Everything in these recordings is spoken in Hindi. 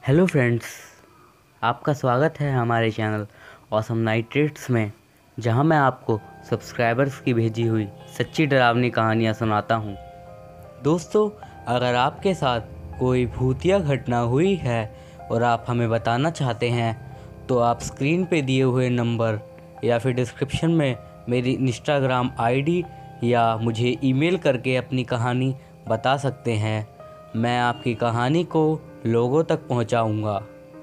हेलो फ्रेंड्स, आपका स्वागत है हमारे चैनल ऑसम नाइट ट्रेड्स में, जहां मैं आपको सब्सक्राइबर्स की भेजी हुई सच्ची डरावनी कहानियां सुनाता हूं। दोस्तों, अगर आपके साथ कोई भूतिया घटना हुई है और आप हमें बताना चाहते हैं तो आप स्क्रीन पे दिए हुए नंबर या फिर डिस्क्रिप्शन में मेरी इंस्टाग्राम आईडी या मुझे ईमेल करके अपनी कहानी बता सकते हैं। मैं आपकी कहानी को लोगों तक पहुंचाऊंगा।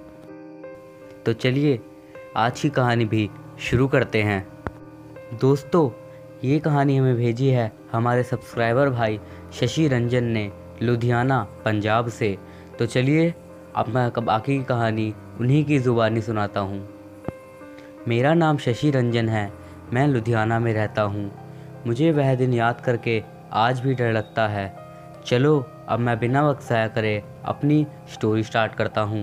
तो चलिए आज की कहानी भी शुरू करते हैं। दोस्तों, ये कहानी हमें भेजी है हमारे सब्सक्राइबर भाई शशि रंजन ने, लुधियाना पंजाब से। तो चलिए अब मैं बाकी की कहानी उन्हीं की ज़ुबानी सुनाता हूँ। मेरा नाम शशि रंजन है, मैं लुधियाना में रहता हूँ। मुझे वह दिन याद करके आज भी डर लगता है। चलो अब मैं बिना वक्त ज़ाया करे अपनी स्टोरी स्टार्ट करता हूँ।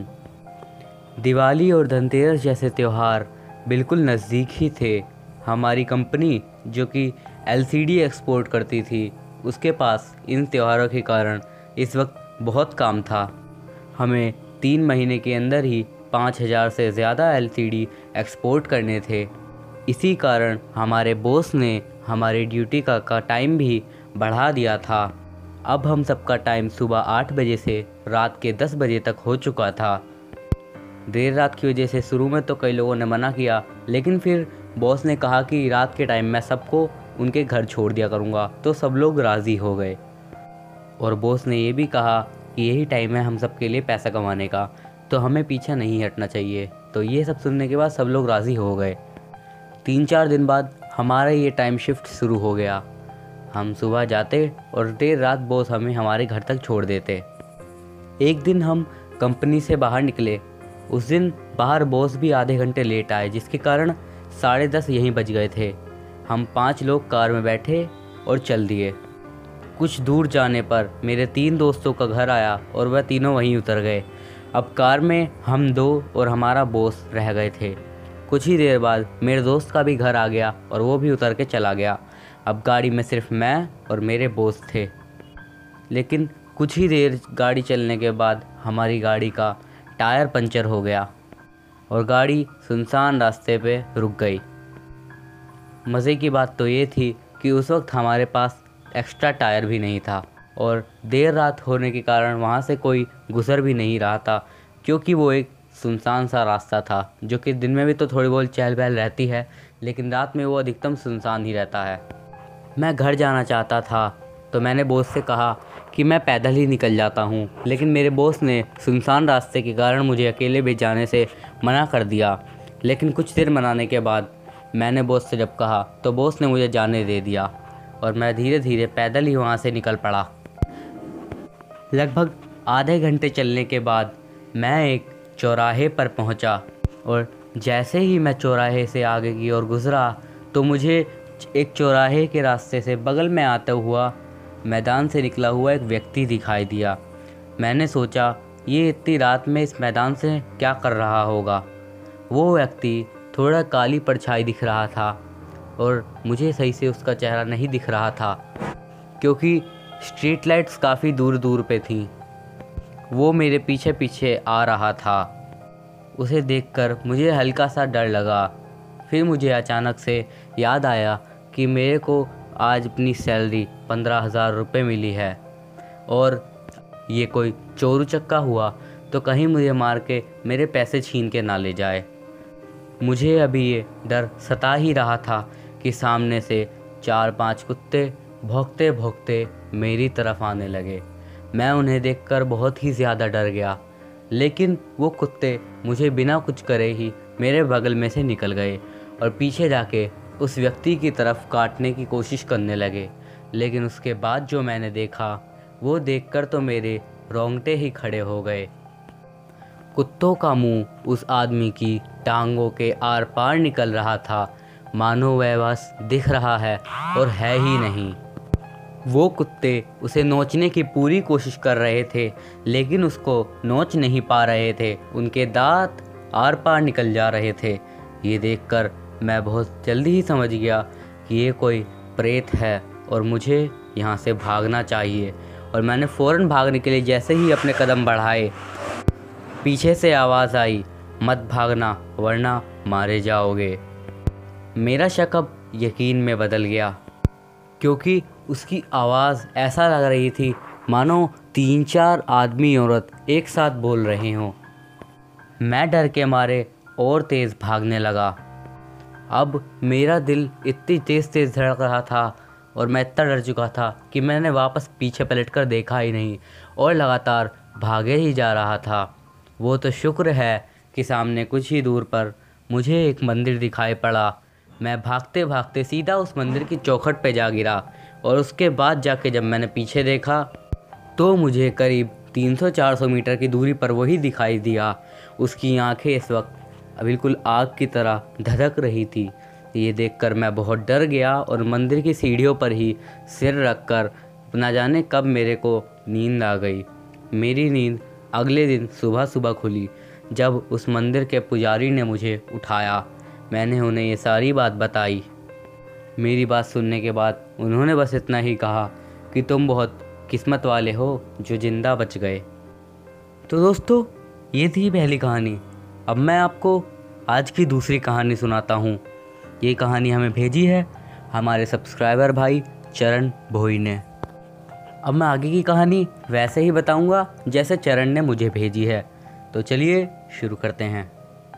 दिवाली और धनतेरस जैसे त्यौहार बिल्कुल नज़दीक ही थे। हमारी कंपनी जो कि एलसीडी एक्सपोर्ट करती थी, उसके पास इन त्योहारों के कारण इस वक्त बहुत काम था। हमें 3 महीने के अंदर ही 5000 से ज़्यादा एलसीडी एक्सपोर्ट करने थे। इसी कारण हमारे बॉस ने हमारी ड्यूटी का टाइम भी बढ़ा दिया था। अब हम सबका टाइम सुबह 8 बजे से रात के 10 बजे तक हो चुका था। देर रात की वजह से शुरू में तो कई लोगों ने मना किया, लेकिन फिर बॉस ने कहा कि रात के टाइम मैं सबको उनके घर छोड़ दिया करूँगा, तो सब लोग राज़ी हो गए। और बॉस ने ये भी कहा कि यही टाइम है हम सब के लिए पैसा कमाने का, तो हमें पीछे नहीं हटना चाहिए। तो ये सब सुनने के बाद सब लोग राज़ी हो गए। 3-4 दिन बाद हमारा ये टाइम शिफ्ट शुरू हो गया। हम सुबह जाते और देर रात बॉस हमें हमारे घर तक छोड़ देते। एक दिन हम कंपनी से बाहर निकले। उस दिन बाहर बॉस भी आधे घंटे लेट आए, जिसके कारण 10:30 यहीं बज गए थे। हम 5 लोग कार में बैठे और चल दिए। कुछ दूर जाने पर मेरे 3 दोस्तों का घर आया और वह तीनों वहीं उतर गए। अब कार में हम 2 और हमारा बॉस रह गए थे। कुछ ही देर बाद मेरे दोस्त का भी घर आ गया और वो भी उतर के चला गया। अब गाड़ी में सिर्फ मैं और मेरे बॉस थे। लेकिन कुछ ही देर गाड़ी चलने के बाद हमारी गाड़ी का टायर पंचर हो गया और गाड़ी सुनसान रास्ते पे रुक गई। मज़े की बात तो ये थी कि उस वक्त हमारे पास एक्स्ट्रा टायर भी नहीं था और देर रात होने के कारण वहाँ से कोई गुज़र भी नहीं रहा था, क्योंकि वो एक सुनसान सा रास्ता था, जो कि दिन में भी तो थोड़ी बहुत चहल पहल रहती है, लेकिन रात में वो अधिकतम सुनसान ही रहता है। मैं घर जाना चाहता था, तो मैंने बॉस से कहा कि मैं पैदल ही निकल जाता हूँ, लेकिन मेरे बॉस ने सुनसान रास्ते के कारण मुझे अकेले भी जाने से मना कर दिया। लेकिन कुछ देर मनाने के बाद मैंने बॉस से जब कहा तो बॉस ने मुझे जाने दे दिया और मैं धीरे धीरे पैदल ही वहाँ से निकल पड़ा। लगभग आधे घंटे चलने के बाद मैं एक चौराहे पर पहुँचा और जैसे ही मैं चौराहे से आगे की ओर गुज़रा तो मुझे एक चौराहे के रास्ते से बगल में आता हुआ मैदान से निकला हुआ एक व्यक्ति दिखाई दिया। मैंने सोचा ये इतनी रात में इस मैदान से क्या कर रहा होगा। वो व्यक्ति थोड़ा काली परछाई दिख रहा था और मुझे सही से उसका चेहरा नहीं दिख रहा था, क्योंकि स्ट्रीट लाइट्स काफ़ी दूर दूर पे थीं। वो मेरे पीछे पीछे आ रहा था। उसे देखकर मुझे हल्का सा डर लगा। फिर मुझे अचानक से याद आया कि मेरे को आज अपनी सैलरी 15,000 रुपये मिली है और ये कोई चोर उचक्का हुआ तो कहीं मुझे मार के मेरे पैसे छीन के ना ले जाए। मुझे अभी ये डर सता ही रहा था कि सामने से 4-5 कुत्ते भौंकते भौंकते मेरी तरफ आने लगे। मैं उन्हें देखकर बहुत ही ज़्यादा डर गया, लेकिन वो कुत्ते मुझे बिना कुछ करे ही मेरे बगल में से निकल गए और पीछे जाके उस व्यक्ति की तरफ काटने की कोशिश करने लगे। लेकिन उसके बाद जो मैंने देखा वो देखकर तो मेरे रोंगटे ही खड़े हो गए। कुत्तों का मुंह उस आदमी की टांगों के आर पार निकल रहा था, मानो वह बस दिख रहा है और है ही नहीं। वो कुत्ते उसे नोचने की पूरी कोशिश कर रहे थे, लेकिन उसको नोच नहीं पा रहे थे। उनके दांत आर पार निकल जा रहे थे। ये देखकर मैं बहुत जल्दी ही समझ गया कि ये कोई प्रेत है और मुझे यहाँ से भागना चाहिए। और मैंने फ़ौरन भागने के लिए जैसे ही अपने कदम बढ़ाए, पीछे से आवाज़ आई, मत भागना वरना मारे जाओगे। मेरा शक अब यकीन में बदल गया, क्योंकि उसकी आवाज़ ऐसा लग रही थी मानो 3-4 आदमी औरत एक साथ बोल रहे हों। मैं डर के मारे और तेज़ भागने लगा। अब मेरा दिल इतनी तेज़ तेज़ धड़क रहा था और मैं इतना डर चुका था कि मैंने वापस पीछे पलटकर देखा ही नहीं और लगातार भागे ही जा रहा था। वो तो शुक्र है कि सामने कुछ ही दूर पर मुझे एक मंदिर दिखाई पड़ा। मैं भागते भागते सीधा उस मंदिर की चौखट पे जा गिरा और उसके बाद जाके जब मैंने पीछे देखा तो मुझे करीब 300-400 मीटर की दूरी पर वही दिखाई दिया। उसकी आंखें इस वक्त बिल्कुल आग की तरह धधक रही थी। ये देखकर मैं बहुत डर गया और मंदिर की सीढ़ियों पर ही सिर रखकर ना जाने कब मेरे को नींद आ गई। मेरी नींद अगले दिन सुबह सुबह खुली जब उस मंदिर के पुजारी ने मुझे उठाया। मैंने उन्हें ये सारी बात बताई। मेरी बात सुनने के बाद उन्होंने बस इतना ही कहा कि तुम बहुत किस्मत वाले हो जो ज़िंदा बच गए। तो दोस्तों, ये थी पहली कहानी। अब मैं आपको आज की दूसरी कहानी सुनाता हूँ। ये कहानी हमें भेजी है हमारे सब्सक्राइबर भाई चरण भोई ने। अब मैं आगे की कहानी वैसे ही बताऊँगा जैसे चरण ने मुझे भेजी है। तो चलिए शुरू करते हैं।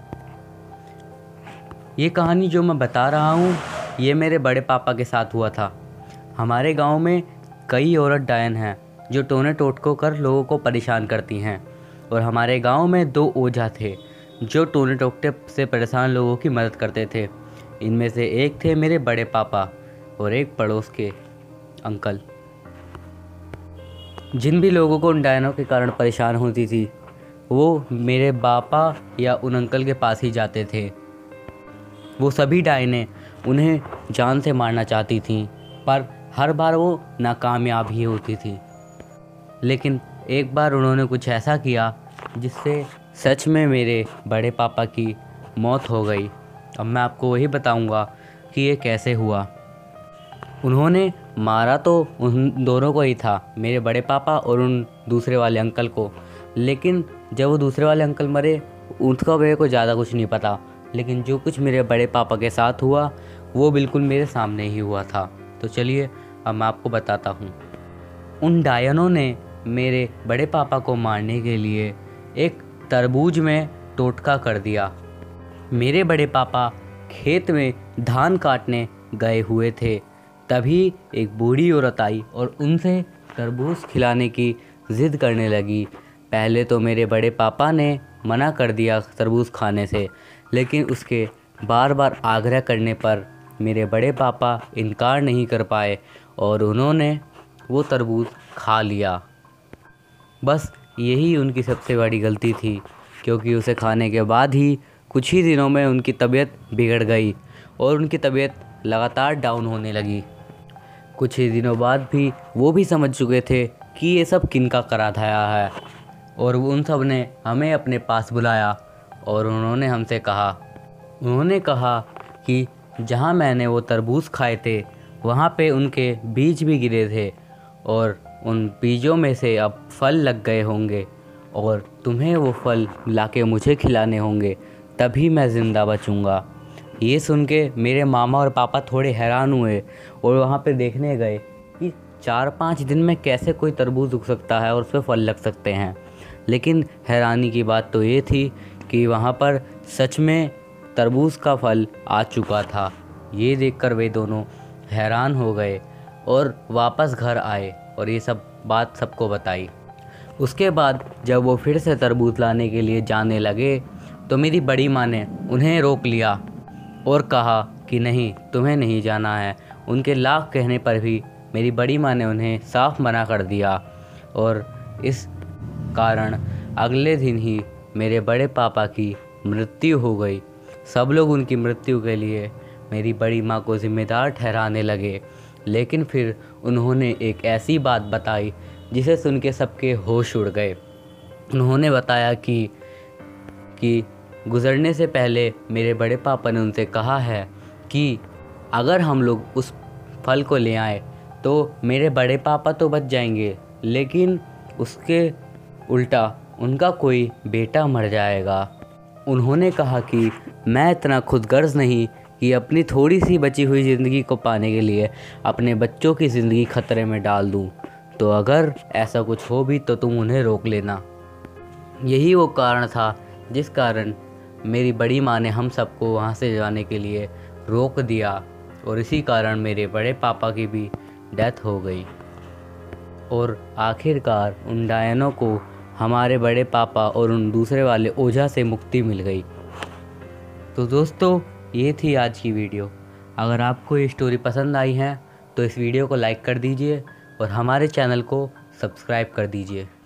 ये कहानी जो मैं बता रहा हूँ ये मेरे बड़े पापा के साथ हुआ था। हमारे गांव में कई औरत डायन हैं जो टोने टोटकों कर लोगों को परेशान करती हैं, और हमारे गांव में 2 ओझा थे जो टोने टोटके से परेशान लोगों की मदद करते थे। इनमें से एक थे मेरे बड़े पापा और एक पड़ोस के अंकल। जिन भी लोगों को उन डायनों के कारण परेशान होती थी वो मेरे पापा या उन अंकल के पास ही जाते थे। वो सभी डायनें उन्हें जान से मारना चाहती थीं, पर हर बार वो नाकामयाब ही होती थी। लेकिन एक बार उन्होंने कुछ ऐसा किया जिससे सच में मेरे बड़े पापा की मौत हो गई। अब मैं आपको वही बताऊंगा कि ये कैसे हुआ। उन्होंने मारा तो उन दोनों को ही था, मेरे बड़े पापा और उन दूसरे वाले अंकल को। लेकिन जब वो दूसरे वाले अंकल मरे उनका मेरे को ज़्यादा कुछ नहीं पता, लेकिन जो कुछ मेरे बड़े पापा के साथ हुआ वो बिल्कुल मेरे सामने ही हुआ था। तो चलिए अब मैं आपको बताता हूँ। उन डायनों ने मेरे बड़े पापा को मारने के लिए एक तरबूज में टोटका कर दिया। मेरे बड़े पापा खेत में धान काटने गए हुए थे, तभी एक बूढ़ी औरत आई और उनसे तरबूज खिलाने की ज़िद करने लगी। पहले तो मेरे बड़े पापा ने मना कर दिया तरबूज खाने से, लेकिन उसके बार बार आग्रह करने पर मेरे बड़े पापा इनकार नहीं कर पाए और उन्होंने वो तरबूज खा लिया। बस यही उनकी सबसे बड़ी गलती थी, क्योंकि उसे खाने के बाद ही कुछ ही दिनों में उनकी तबीयत बिगड़ गई और उनकी तबीयत लगातार डाउन होने लगी। कुछ ही दिनों बाद भी वो भी समझ चुके थे कि ये सब किनका करा धाया है, और उन सब ने हमें अपने पास बुलाया और उन्होंने हमसे कहा कि जहाँ मैंने वो तरबूज खाए थे वहाँ पे उनके बीज भी गिरे थे और उन बीजों में से अब फल लग गए होंगे और तुम्हें वो फल लाके मुझे खिलाने होंगे, तभी मैं ज़िंदा बचूँगा। ये सुन के मेरे मामा और पापा थोड़े हैरान हुए और वहाँ पे देखने गए कि 4-5 दिन में कैसे कोई तरबूज उग सकता है और उस पर फल लग सकते हैं। लेकिन हैरानी की बात तो ये थी कि वहाँ पर सच में तरबूज का फल आ चुका था। ये देखकर वे दोनों हैरान हो गए और वापस घर आए और ये सब बात सबको बताई। उसके बाद जब वो फिर से तरबूज लाने के लिए जाने लगे तो मेरी बड़ी माँ ने उन्हें रोक लिया और कहा कि नहीं, तुम्हें नहीं जाना है। उनके लाख कहने पर भी मेरी बड़ी माँ ने उन्हें साफ मना कर दिया और इस कारण अगले दिन ही मेरे बड़े पापा की मृत्यु हो गई। सब लोग उनकी मृत्यु के लिए मेरी बड़ी माँ को ज़िम्मेदार ठहराने लगे, लेकिन फिर उन्होंने एक ऐसी बात बताई जिसे सुन के सबके होश उड़ गए। उन्होंने बताया कि गुज़रने से पहले मेरे बड़े पापा ने उनसे कहा है कि अगर हम लोग उस फल को ले आए तो मेरे बड़े पापा तो बच जाएंगे, लेकिन उसके उल्टा उनका कोई बेटा मर जाएगा। उन्होंने कहा कि मैं इतना खुदगर्ज नहीं कि अपनी थोड़ी सी बची हुई ज़िंदगी को पाने के लिए अपने बच्चों की ज़िंदगी खतरे में डाल दूं। तो अगर ऐसा कुछ हो भी तो तुम उन्हें रोक लेना। यही वो कारण था जिस कारण मेरी बड़ी माँ ने हम सबको वहाँ से जाने के लिए रोक दिया, और इसी कारण मेरे बड़े पापा की भी डेथ हो गई। और आखिरकार उन डायनों को हमारे बड़े पापा और उन दूसरे वाले ओझा से मुक्ति मिल गई। तो दोस्तों, ये थी आज की वीडियो। अगर आपको ये स्टोरी पसंद आई है तो इस वीडियो को लाइक कर दीजिए और हमारे चैनल को सब्सक्राइब कर दीजिए।